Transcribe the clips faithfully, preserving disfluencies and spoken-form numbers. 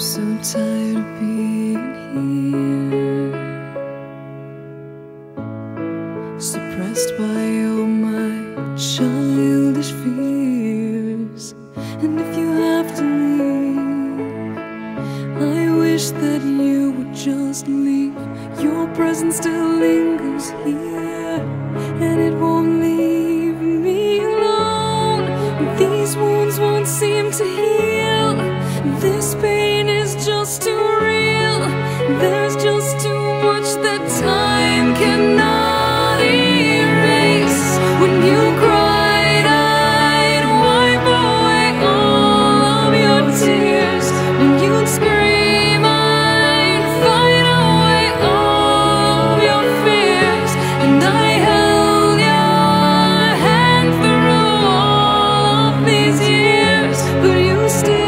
so tired of being here, suppressed by all my childish fears. And if you have to leave, I wish that you would just leave. Your presence still lingers here, and it won't leave me alone. These wounds won't seem to heal. This pain is just too real. There's just too much that time cannot erase. When you cried, I'd wipe away all of your tears. When you'd scream, I'd fight away all of your fears. And I held your hand through all of these years, but you still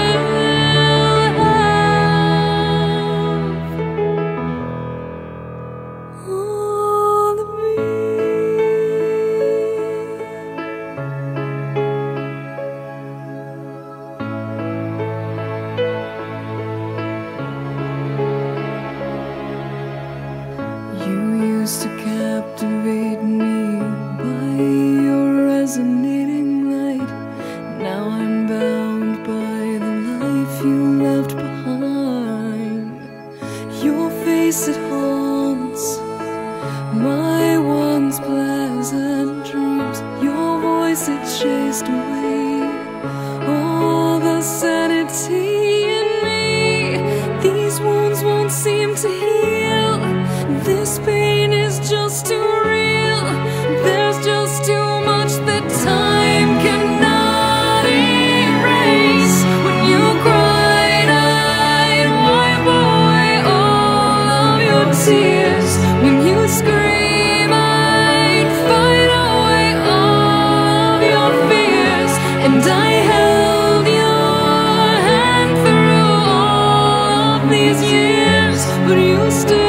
to captivate me by your resonating light. Now I'm bound by the life you left behind. Your face, it haunts my once pleasant dreams. Your voice, it chased away all the sanity in me. These wounds won't seem to heal. This pain is just too real. There's just too much that time cannot erase. When you cried, I'd wipe away all of your tears. When you scream, I'd fight away all of your fears. And I held your hand through all of these years, but you still